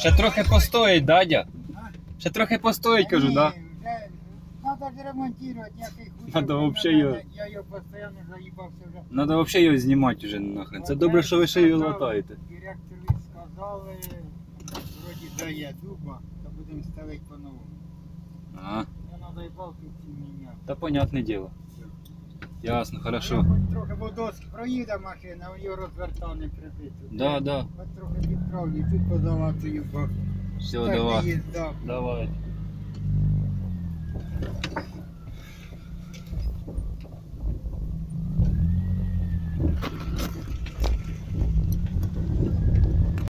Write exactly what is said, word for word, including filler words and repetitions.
Ще трохи постоїть, дядя? Ще трохи постоїть, кажу, да? Надо ж ремонтувати, який хуй. Надо вообще його- Я його постійно заїбався вже. Надо взагалі його знімати вже нахрен. Це добре, що ви ще його латаєте. Директору сказали, вроді дає дуба, то будемо ставити по-новому. Ага, Не треба і балки ці міняти. та понятне діло. Ясно, хорошо. Хоч трохи, бо доски проїде машина, у нього розвертав не прибито. Да, да. Хоч трохи підправлю, і тут позалатую, бо Все, так не давай. їздав. Давай.